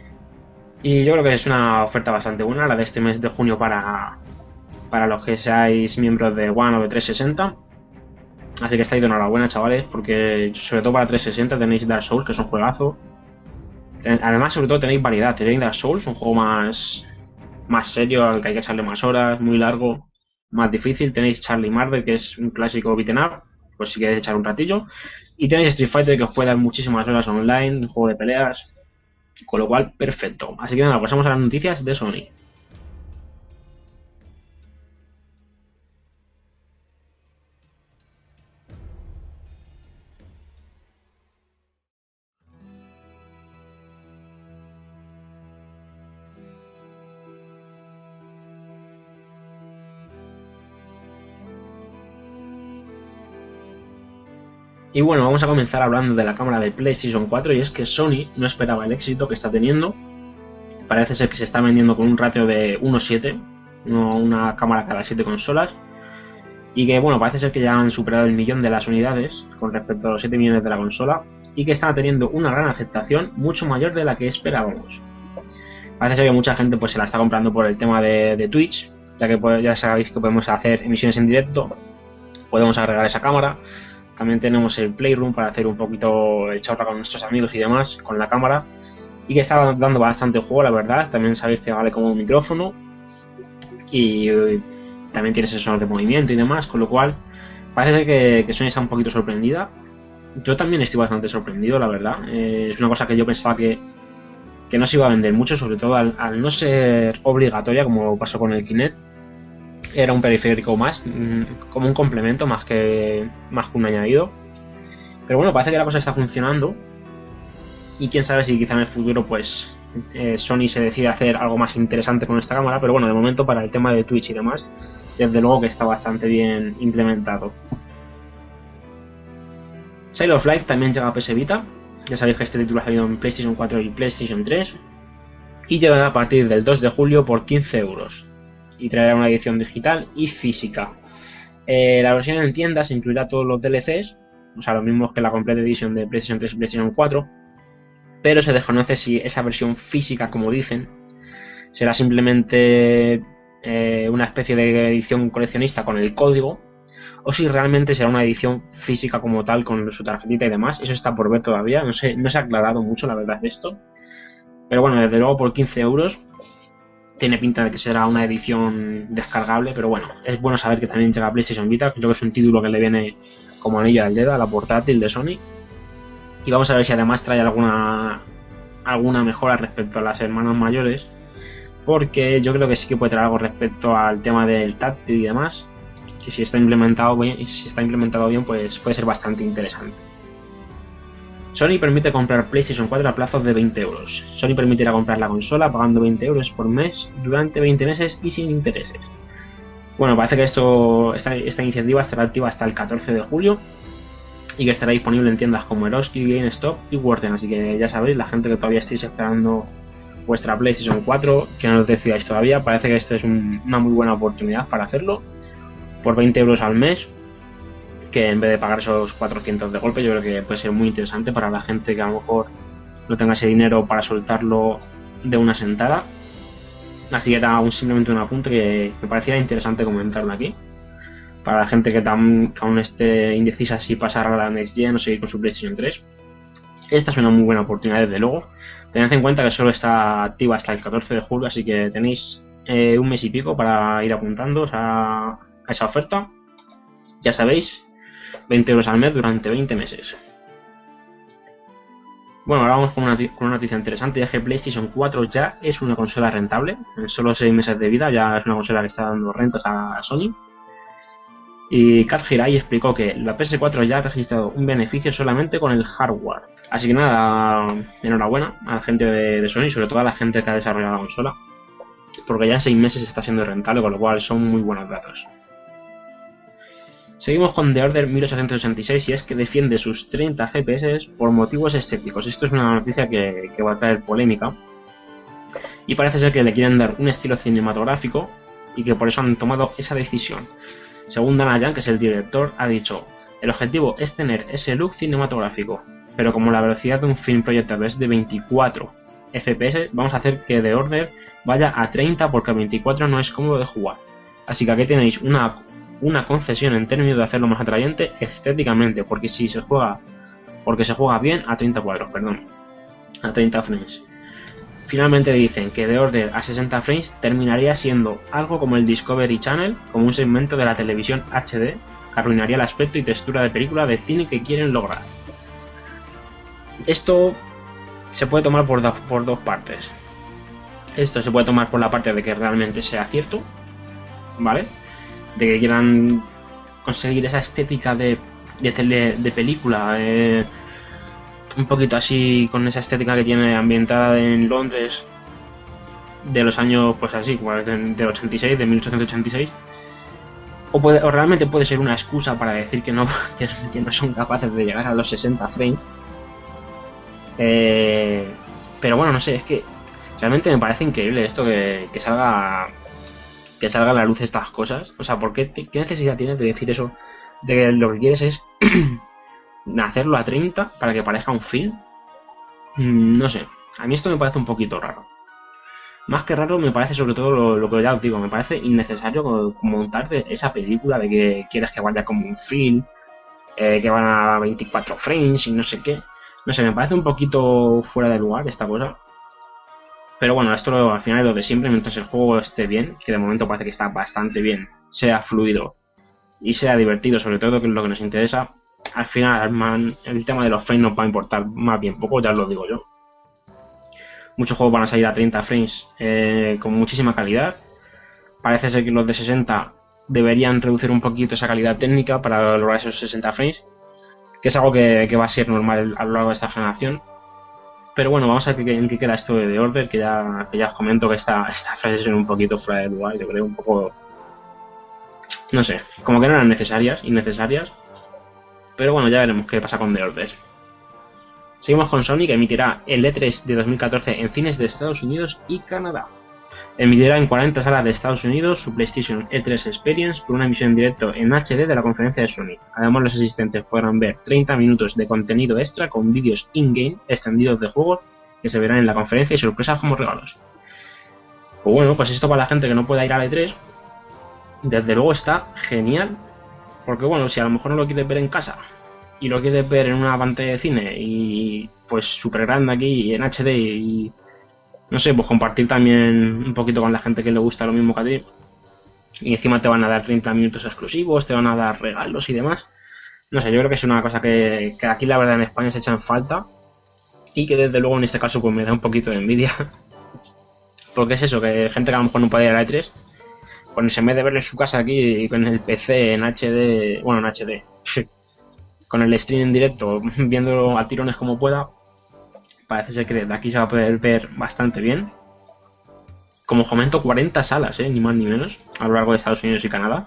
Y yo creo que es una oferta bastante buena, la de este mes de junio para los que seáis miembros de One o de 360. Así que estáis de enhorabuena, chavales, porque sobre todo para 360 tenéis Dark Souls, que es un juegazo. Además, sobre todo tenéis variedad. Tenéis Dark Souls, un juego más serio, al que hay que echarle más horas, muy largo, más difícil. Tenéis Charlie Murder, que es un clásico beat'em up, pues si queréis echar un ratillo. Y tenéis Street Fighter, que os puede dar muchísimas horas online, un juego de peleas, con lo cual, perfecto. Así que nada, pasamos a las noticias de Sony. Y bueno, vamos a comenzar hablando de la cámara de PlayStation 4, y es que Sony no esperaba el éxito que está teniendo. Parece ser que se está vendiendo con un ratio de 1:7, una cámara cada 7 consolas, y que bueno, parece ser que ya han superado el millón de las unidades con respecto a los 7 millones de la consola, y que están teniendo una gran aceptación, mucho mayor de la que esperábamos. Parece ser que mucha gente pues se la está comprando por el tema de Twitch, ya que ya sabéis que podemos hacer emisiones en directo, podemos agregar esa cámara. También tenemos el Playroom para hacer un poquito de chorra con nuestros amigos y demás con la cámara, y que está dando bastante juego, la verdad. También sabéis que vale como un micrófono y también tiene sensor de movimiento y demás, con lo cual parece que Sony está un poquito sorprendida. Yo también estoy bastante sorprendido, la verdad. Es una cosa que yo pensaba que no se iba a vender mucho, sobre todo al no ser obligatoria como pasó con el Kinect. Era un periférico más, como un complemento más que un añadido. Pero bueno, parece que la cosa está funcionando, y quién sabe si quizá en el futuro pues Sony se decide hacer algo más interesante con esta cámara. Pero bueno, de momento para el tema de Twitch y demás, desde luego que está bastante bien implementado. Child of Light también llega a PS Vita, Ya sabéis que este título ha salido en PlayStation 4 y PlayStation 3 y llegará a partir del 2 de julio por 15 euros y traerá una edición digital y física. La versión en tiendas incluirá todos los DLCs, o sea, los mismos que la Complete Edition de PlayStation 3 y PlayStation 4, pero se desconoce si esa versión física, como dicen, será simplemente una especie de edición coleccionista con el código, o si realmente será una edición física como tal con su tarjetita y demás. Eso está por ver todavía, no se ha aclarado mucho la verdad de esto, pero bueno, desde luego por 15 euros tiene pinta de que será una edición descargable, pero bueno, es bueno saber que también llega a PlayStation Vita, creo que es un título que le viene como anillo al dedo a la portátil de Sony, y vamos a ver si además trae alguna mejora respecto a las hermanas mayores, porque yo creo que sí que puede traer algo respecto al tema del táctil y demás, que si está implementado bien, pues puede ser bastante interesante. Sony permite comprar PlayStation 4 a plazos de 20 euros. Sony permitirá comprar la consola pagando 20 euros por mes durante 20 meses y sin intereses. Bueno, parece que esta iniciativa estará activa hasta el 14 de julio y que estará disponible en tiendas como Eroski, GameStop y Worten, así que ya sabéis, la gente que todavía estéis esperando vuestra PlayStation 4, que no os decidáis todavía, parece que esta es una muy buena oportunidad para hacerlo por 20 euros al mes, que en vez de pagar esos 400 de golpe, yo creo que puede ser muy interesante para la gente que a lo mejor no tenga ese dinero para soltarlo de una sentada. Así que era simplemente un apunte que me parecía interesante comentarlo aquí, para la gente que aún esté indecisa si pasar a la Next Gen o seguir con su PlayStation 3. Esta es una muy buena oportunidad, desde luego. Tened en cuenta que solo está activa hasta el 14 de julio, así que tenéis un mes y pico para ir apuntándoos a esa oferta. Ya sabéis, 20 euros al mes durante 20 meses. Bueno, ahora vamos con una noticia interesante, ya que PlayStation 4 ya es una consola rentable. En solo 6 meses de vida ya es una consola que está dando rentas a Sony. Y Kat Hirai explicó que la PS4 ya ha registrado un beneficio solamente con el hardware. Así que nada, enhorabuena a la gente de Sony, sobre todo a la gente que ha desarrollado la consola, porque ya en 6 meses está siendo rentable, con lo cual son muy buenos datos. Seguimos con The Order 1886 y es que defiende sus 30 FPS por motivos estéticos. Esto es una noticia que va a traer polémica y parece ser que le quieren dar un estilo cinematográfico y que por eso han tomado esa decisión. Según Dana, que es el director, ha dicho: el objetivo es tener ese look cinematográfico, pero como la velocidad de un film proyectado es de 24 FPS, vamos a hacer que The Order vaya a 30 porque a 24 no es cómodo de jugar. Así que aquí tenéis una concesión en términos de hacerlo más atrayente estéticamente, porque se juega bien a 30 cuadros, a 30 frames. Finalmente dicen que The Order a 60 frames terminaría siendo algo como el Discovery Channel, como un segmento de la televisión HD que arruinaría el aspecto y textura de película de cine que quieren lograr. Esto se puede tomar por dos partes. Esto se puede tomar por la parte de que realmente sea cierto, ¿vale? De que quieran conseguir esa estética de película, un poquito así, con esa estética que tiene ambientada en Londres de los años, pues así, del 86, de 1886, o realmente puede ser una excusa para decir que no son capaces de llegar a los 60 frames. Pero bueno, no sé, es que realmente me parece increíble esto que salga a la luz estas cosas. O sea, ¿qué necesidad tienes de decir eso? De que lo que quieres es hacerlo a 30 para que parezca un film. No sé, a mí esto me parece un poquito raro. Más que raro, me parece sobre todo lo que ya os digo, me parece innecesario montar esa película de que quieres que vaya como un film, que van a 24 frames y no sé qué. No sé, me parece un poquito fuera de lugar esta cosa. Pero bueno, esto al final es lo de siempre, mientras el juego esté bien, que de momento parece que está bastante bien, sea fluido y sea divertido, sobre todo, que es lo que nos interesa. Al final el tema de los frames nos va a importar más bien poco, ya os lo digo yo. Muchos juegos van a salir a 30 frames con muchísima calidad. Parece ser que los de 60 deberían reducir un poquito esa calidad técnica para lograr esos 60 frames, que es algo que va a ser normal a lo largo de esta generación. Pero bueno, vamos a ver en qué queda esto de The Order, que ya os comento que estas frases son un poquito fuera de lugar, yo creo, un poco, no sé, como que no eran innecesarias. Pero bueno, ya veremos qué pasa con The Order. Seguimos con Sony, que emitirá el E3 de 2014 en cines de Estados Unidos y Canadá. Emitirá en 40 salas de Estados Unidos su PlayStation E3 Experience por una emisión en directo en HD de la conferencia de Sony. Además, los asistentes podrán ver 30 minutos de contenido extra con vídeos in-game extendidos de juegos que se verán en la conferencia y sorpresas como regalos. Pues bueno, pues esto para la gente que no pueda ir al E3, desde luego está genial, porque bueno, si a lo mejor no lo quieres ver en casa y lo quieres ver en una pantalla de cine y pues súper grande aquí en HD y no sé, pues compartir también un poquito con la gente que le gusta lo mismo que a ti, y encima te van a dar 30 minutos exclusivos, te van a dar regalos y demás, no sé, yo creo que es una cosa que aquí la verdad en España se echa en falta y que desde luego en este caso pues me da un poquito de envidia. Porque es eso, que gente que a lo mejor no puede ir a la E3, pues en vez de verlo en su casa aquí y con el PC en HD, bueno, en HD, con el stream en directo, viéndolo a tirones como pueda, parece ser que desde aquí se va a poder ver bastante bien. Como comento, 40 salas, ni más ni menos, a lo largo de Estados Unidos y Canadá.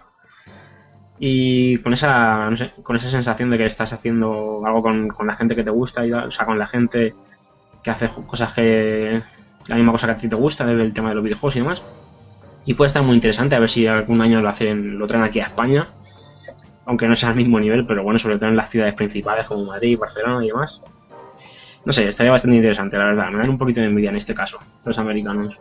Y con esa, no sé, con esa sensación de que estás haciendo algo con la gente que te gusta, y, o sea, con la gente que hace cosas que... la misma cosa que a ti te gusta, del tema de los videojuegos y demás. Y puede estar muy interesante, a ver si algún año lo traen aquí a España, aunque no sea al mismo nivel, pero bueno, sobre todo en las ciudades principales como Madrid, Barcelona y demás. No sé, estaría bastante interesante, la verdad. Me dan un poquito de envidia en este caso, los americanos.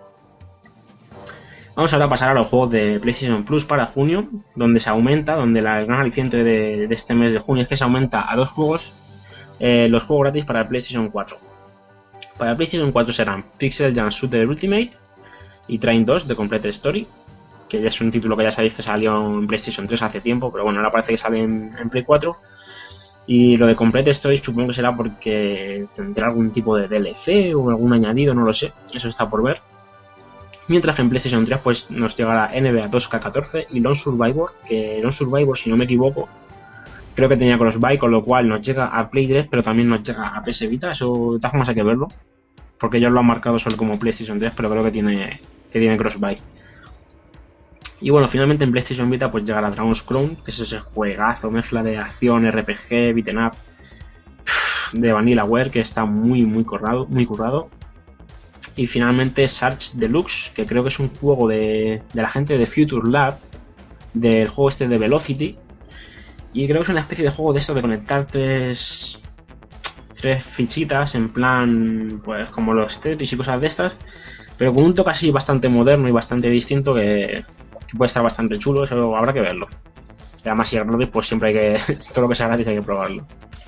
Vamos ahora a pasar a los juegos de PlayStation Plus para junio, donde se aumenta, donde el gran aliciente de este mes de junio es que se aumenta a 2 juegos los juegos gratis para el PlayStation 4. Para el PlayStation 4 serán Pixel Jam Shooter Ultimate y Train 2 de Complete Story, que ya es un título que ya sabéis que salió en PlayStation 3 hace tiempo, pero bueno, ahora parece que sale en Play 4. Y lo de Complete Story supongo que será porque tendrá algún tipo de DLC o algún añadido, no lo sé, eso está por ver. Mientras que en PlayStation 3 pues nos llegará NBA 2K14 y Lone Survivor, que Lone Survivor, si no me equivoco, creo que tenía crossbuy, con lo cual nos llega a Play 3, pero también nos llega a PS Vita. Eso de todas formas hay que verlo, porque ellos lo han marcado solo como PlayStation 3, pero creo que tiene crossbuy. Y bueno, finalmente en PlayStation Vita pues llegará Dragon's Crown, que es ese juegazo, mezcla de acción, RPG, beat'em up de Vanillaware, que está muy currado. Y finalmente Search Deluxe, que creo que es un juego de la gente de Future Lab, del juego este de Velocity. Y creo que es una especie de juego de esto de conectar tres fichitas en plan, pues como los Tetris y cosas de estas, pero con un toque así bastante moderno y bastante distinto que puede estar bastante chulo. Eso habrá que verlo. Y además si es gratis, pues siempre hay que... todo lo que sea gratis hay que probarlo.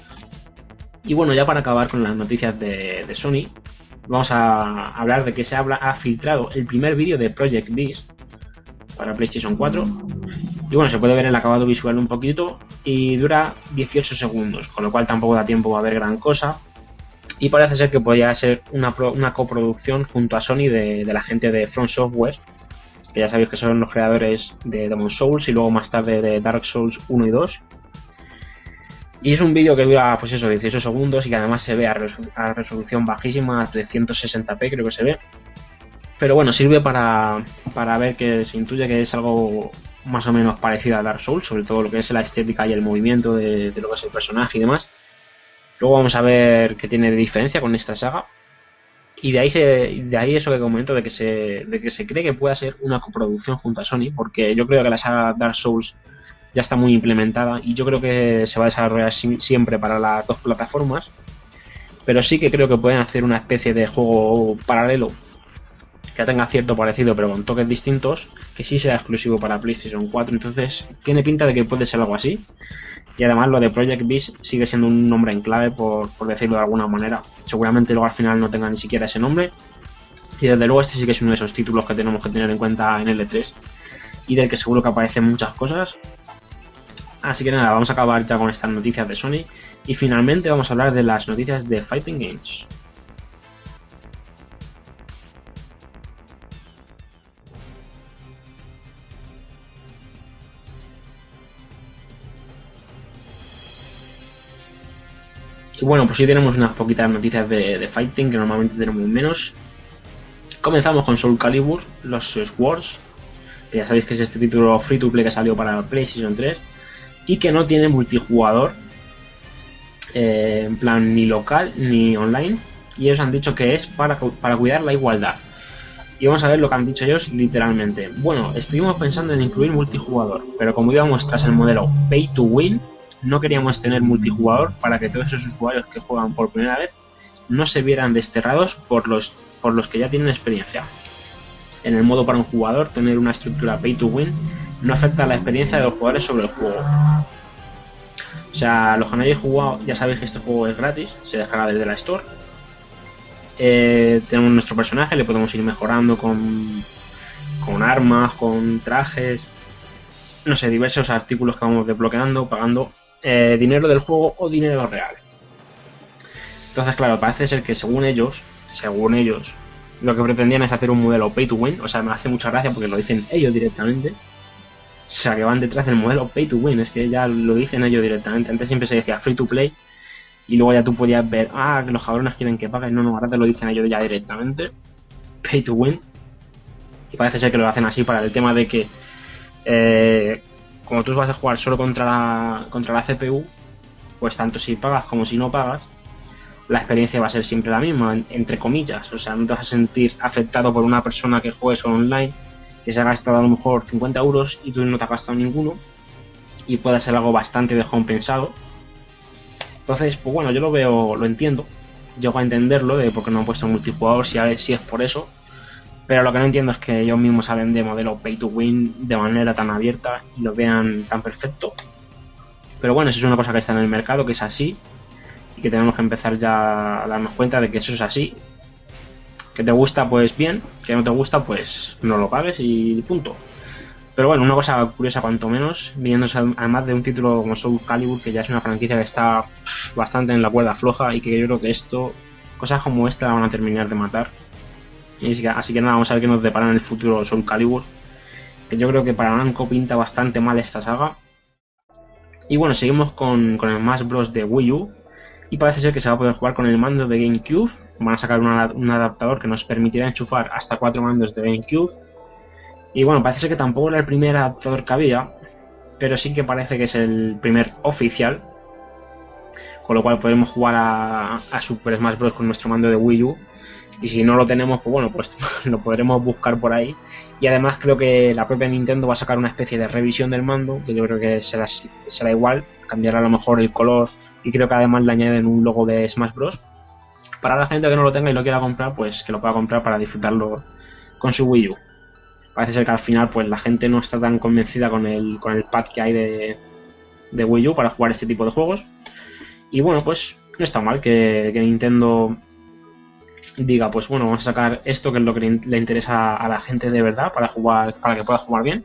Y bueno, ya para acabar con las noticias de Sony, vamos a hablar de que ha filtrado el primer vídeo de Project Beast para PlayStation 4. Y bueno, se puede ver el acabado visual un poquito y dura 18 segundos, con lo cual tampoco da tiempo a ver gran cosa. Y parece ser que podría ser una coproducción junto a Sony de la gente de From Software, que ya sabéis que son los creadores de Demon's Souls y luego más tarde de Dark Souls 1 y 2. Y es un vídeo que dura, pues eso, 18 segundos y que además se ve a resolución bajísima, a 360p creo que se ve. Pero bueno, sirve para ver que se intuye que es algo más o menos parecido a Dark Souls, sobre todo lo que es la estética y el movimiento de lo que es el personaje y demás. Luego vamos a ver qué tiene de diferencia con esta saga. Y de ahí eso que comento, de que se cree que pueda ser una coproducción junto a Sony, porque yo creo que la saga Dark Souls ya está muy implementada y yo creo que se va a desarrollar siempre para las dos plataformas. Pero sí que creo que pueden hacer una especie de juego paralelo que tenga cierto parecido pero con toques distintos, que sí sea exclusivo para PlayStation 4. Entonces tiene pinta de que puede ser algo así. Y además lo de Project Beast sigue siendo un nombre en clave, por decirlo de alguna manera. Seguramente luego al final no tenga ni siquiera ese nombre. Y desde luego este sí que es uno de esos títulos que tenemos que tener en cuenta en el E3 y del que seguro que aparecen muchas cosas. Así que nada, vamos a acabar ya con estas noticias de Sony y finalmente vamos a hablar de las noticias de Fighting Games. Y bueno, pues sí tenemos unas poquitas noticias de Fighting, que normalmente tenemos menos. Comenzamos con Soul Calibur, los Swords, que ya sabéis que es este título free to play que salió para PlayStation 3 y que no tiene multijugador. en plan ni local ni online, y ellos han dicho que es para cuidar la igualdad. Y vamos a ver lo que han dicho ellos literalmente. Bueno, estuvimos pensando en incluir multijugador, pero como íbamos tras el modelo Pay to Win, no queríamos tener multijugador para que todos esos usuarios que juegan por primera vez no se vieran desterrados por los que ya tienen experiencia. En el modo para un jugador, tener una estructura Pay to Win no afecta a la experiencia de los jugadores sobre el juego. O sea, los que no hayáis jugado ya sabéis que este juego es gratis, se descarga desde la Store. Tenemos nuestro personaje, le podemos ir mejorando con armas, con trajes, no sé, diversos artículos que vamos desbloqueando, pagando dinero del juego o dinero real. Entonces, claro, parece ser que según ellos, lo que pretendían es hacer un modelo Pay to Win. O sea, me hace mucha gracia porque lo dicen ellos directamente. O sea, que van detrás del modelo Pay to Win, es que ya lo dicen ellos directamente. Antes siempre se decía Free to Play y luego ya tú podías ver, que los cabrones quieren que paguen. No, ahora te lo dicen ellos ya directamente, Pay to Win. Y parece ser que lo hacen así para el tema de que como tú vas a jugar solo contra la CPU, pues tanto si pagas como si no pagas, la experiencia va a ser siempre la misma, entre comillas. O sea, no te vas a sentir afectado por una persona que juegue solo online, que se ha gastado a lo mejor 50 euros y tú no te has gastado ninguno, y puede ser algo bastante descompensado. Entonces, pues bueno, yo lo entiendo, llego a entenderlo de por qué no han puesto multijugador si es por eso, pero lo que no entiendo es que ellos mismos salen de modelo Pay to Win de manera tan abierta y lo vean tan perfecto. Pero bueno, eso es una cosa que está en el mercado, que es así, y que tenemos que empezar ya a darnos cuenta de que eso es así. Que te gusta, pues bien, que no te gusta, pues no lo pagues y punto. Pero bueno, una cosa curiosa cuanto menos, viniéndose además de un título como Soul Calibur, que ya es una franquicia que está bastante en la cuerda floja y que yo creo que cosas como esta la van a terminar de matar. Así que nada, vamos a ver qué nos depara en el futuro Soul Calibur, que yo creo que para Namco pinta bastante mal esta saga. Y bueno, seguimos con el Smash Bros de Wii U, y parece ser que se va a poder jugar con el mando de GameCube. Van a sacar un adaptador que nos permitirá enchufar hasta 4 mandos de GameCube. Y bueno, parece ser que tampoco era el primer adaptador que había, pero sí que parece que es el primer oficial, con lo cual podremos jugar a Super Smash Bros con nuestro mando de Wii U. Y si no lo tenemos, pues bueno, pues lo podremos buscar por ahí. Y además creo que la propia Nintendo va a sacar una especie de revisión del mando, que yo creo que será igual, cambiará a lo mejor el color, y creo que además le añaden un logo de Smash Bros. Para la gente que no lo tenga y lo quiera comprar, pues que lo pueda comprar para disfrutarlo con su Wii U. Parece ser que al final pues la gente no está tan convencida con el pack que hay de Wii U para jugar este tipo de juegos. Y bueno, pues no está mal que Nintendo diga, pues bueno, vamos a sacar esto que es lo que le interesa a la gente de verdad para que pueda jugar bien.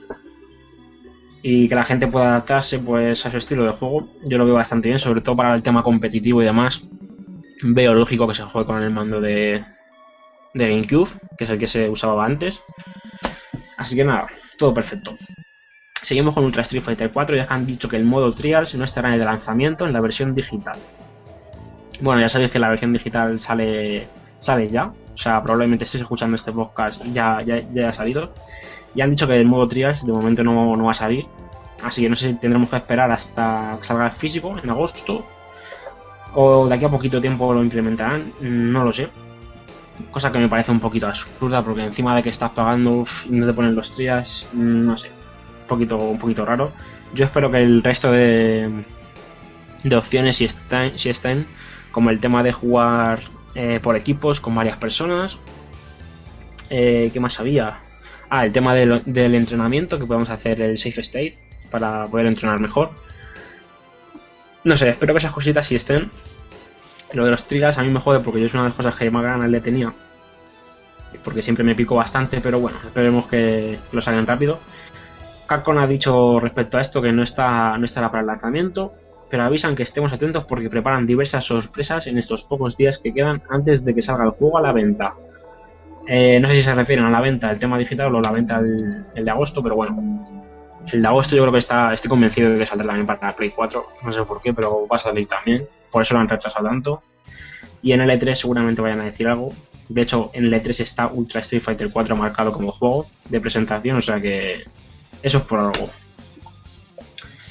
Y que la gente pueda adaptarse pues a su estilo de juego. Yo lo veo bastante bien, sobre todo para el tema competitivo y demás. Veo lógico que se juegue con el mando de GameCube, que es el que se usaba antes. Así que nada, todo perfecto. Seguimos con Ultra Street Fighter 4, ya que han dicho que el modo Trials no estará en el lanzamiento en la versión digital. Bueno, ya sabéis que la versión digital sale ya, o sea, probablemente estéis escuchando este podcast y ya ha salido. Y han dicho que el modo Trials de momento no va a salir, así que no sé si tendremos que esperar hasta que salga el físico en agosto, o de aquí a poquito tiempo lo implementarán, no lo sé. Cosa que me parece un poquito absurda, porque encima de que estás pagando y no te ponen los trials, no sé, un poquito raro. Yo espero que el resto de opciones si estén, como el tema de jugar por equipos con varias personas. ¿Qué más había? El tema del entrenamiento, que podemos hacer el safe state para poder entrenar mejor. No sé, espero que esas cositas sí estén. Lo de los trials a mí me jode porque yo es una de las cosas que más ganas le tenía, porque siempre me pico bastante, pero bueno, esperemos que lo salgan rápido. Capcom ha dicho respecto a esto que no estará para el lanzamiento, pero avisan que estemos atentos porque preparan diversas sorpresas en estos pocos días que quedan antes de que salga el juego a la venta. No sé si se refieren a la venta del tema digital o la venta el de agosto, pero bueno, el de agosto yo creo que estoy convencido de que saldrá también para la Play 4, no sé por qué, pero va a salir también, por eso lo han retrasado tanto. Y en el E3 seguramente vayan a decir algo. De hecho, en el E3 está Ultra Street Fighter 4 marcado como juego de presentación, o sea que eso es por algo.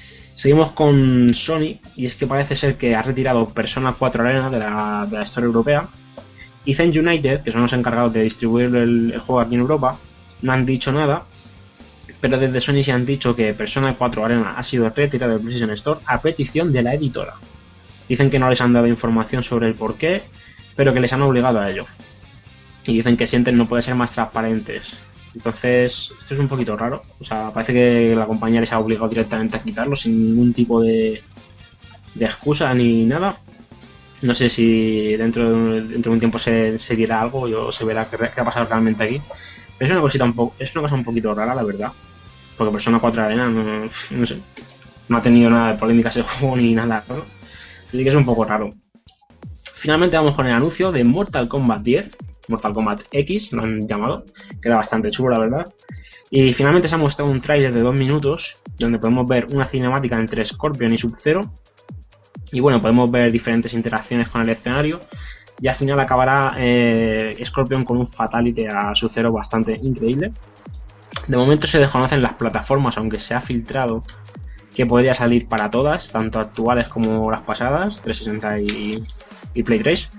Seguimos con Sony, y es que parece ser que ha retirado Persona 4 Arena de la Store europea, y Zen United, que son los encargados de distribuir el juego aquí en Europa, no han dicho nada, pero desde Sony se han dicho que Persona 4 Arena ha sido retirado del PlayStation Store a petición de la editora. Dicen que no les han dado información sobre el porqué, pero que les han obligado a ello. Y dicen que sienten no puede ser más transparentes. Entonces, esto es un poquito raro. O sea, parece que la compañía les ha obligado directamente a quitarlo sin ningún tipo de excusa ni nada. No sé si dentro de un tiempo se dirá algo o se verá qué ha pasado realmente aquí. Pero es una cosa un poquito rara, la verdad. Porque Persona 4 Arena no sé. No ha tenido nada de polémica ese juego ni nada, ¿no? Así que es un poco raro. Finalmente vamos con el anuncio de Mortal Kombat 10. Mortal Kombat X, lo han llamado. Queda bastante chulo, la verdad. Y finalmente se ha mostrado un tráiler de 2 minutos, donde podemos ver una cinemática entre Scorpion y Sub-Zero. Y bueno, podemos ver diferentes interacciones con el escenario. Y al final acabará Scorpion con un Fatality a Sub-Zero bastante increíble. De momento se desconocen las plataformas, aunque se ha filtrado que podría salir para todas, tanto actuales como las pasadas, 360 y Play 3.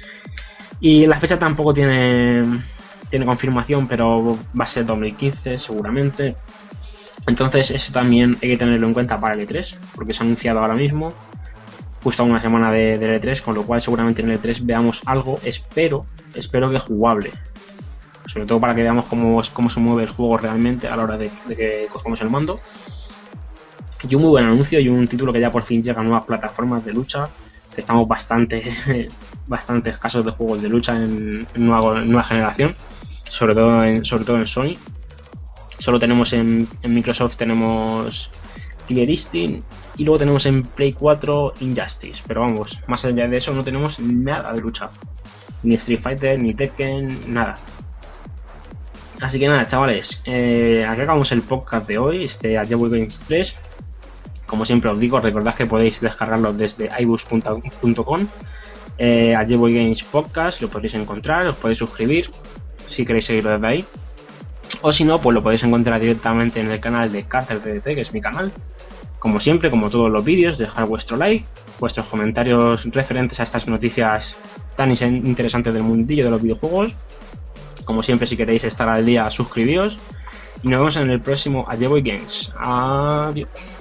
Y la fecha tampoco tiene confirmación, pero va a ser 2015 seguramente. Entonces eso también hay que tenerlo en cuenta para el E3, porque se ha anunciado ahora mismo, justo a una semana del E3, con lo cual seguramente en el E3 veamos algo, espero que jugable. Sobre todo para que veamos cómo se mueve el juego realmente a la hora de que cogemos el mando. Y un muy buen anuncio y un título que ya por fin llega a nuevas plataformas de lucha, que estamos bastante escasos de juegos de lucha en nueva generación, sobre todo en Sony. Solo tenemos en Microsoft tenemos Killer Instinct y luego tenemos en Play 4 Injustice, pero vamos, más allá de eso no tenemos nada de lucha, ni Street Fighter, ni Tekken, nada. Así que nada, chavales, aquí acabamos el podcast de hoy, A J-Boy Games 3. Como siempre os digo, recordad que podéis descargarlo desde ibooks.com. A J-Boy Games Podcast lo podéis encontrar, os podéis suscribir si queréis seguirlo desde ahí. O si no, pues lo podéis encontrar directamente en el canal de Carter TDT, que es mi canal. Como siempre, como todos los vídeos, dejad vuestro like, vuestros comentarios referentes a estas noticias tan interesantes del mundillo de los videojuegos. Como siempre, si queréis estar al día, suscribíos. Y nos vemos en el próximo A J-Boy Games. Adiós.